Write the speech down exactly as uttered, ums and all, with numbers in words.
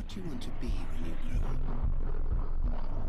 do you want to be when you grow up?